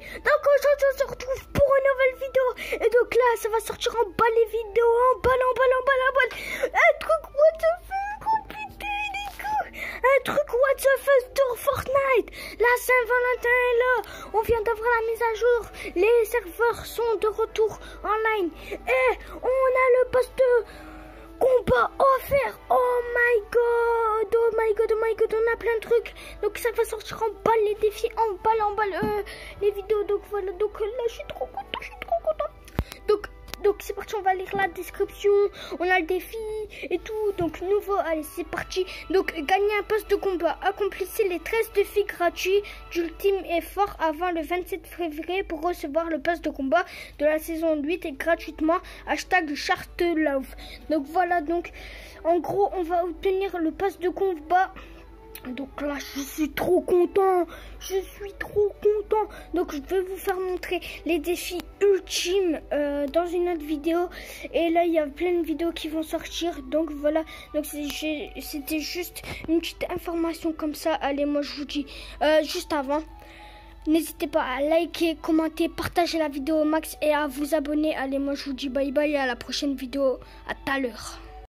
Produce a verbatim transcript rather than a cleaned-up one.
Donc aujourd'hui on se retrouve pour une nouvelle vidéo. Et donc là ça va sortir en bas les vidéos, en bas, en bas, en bas, en bas. Un truc what the fuck, oh putain les gars. Un truc what the fuck sur Fortnite. La Saint-Valentin est là. On vient d'avoir la mise à jour. Les serveurs sont de retour online. Et on a le poste de combat offert. Oh my god, oh my god, oh my god, on a plein de trucs. Donc ça va sortir en balle les défis, en balle, en balle euh, les vidéos. Donc voilà, donc là je suis trop content, je suis trop content. Donc donc c'est parti, on va lire la description. On a le défi et tout. Donc nouveau, allez c'est parti. Donc gagner un poste de combat. Accomplissez les treize défis gratuits d'Ultime Effort avant le vingt-sept février pour recevoir le poste de combat de la saison huit et gratuitement. Hashtag Chartelove. Donc voilà, donc en gros on va obtenir le poste de combat. Donc là je suis trop content, je suis trop content. Donc je vais vous faire montrer les défis ultimes euh, dans une autre vidéo. Et là il y a plein de vidéos qui vont sortir. Donc voilà, donc c'était juste une petite information comme ça. Allez, moi je vous dis euh, juste avant, n'hésitez pas à liker, commenter, partager la vidéo au max et à vous abonner. Allez, moi je vous dis bye bye et à la prochaine vidéo. À tout à l'heure.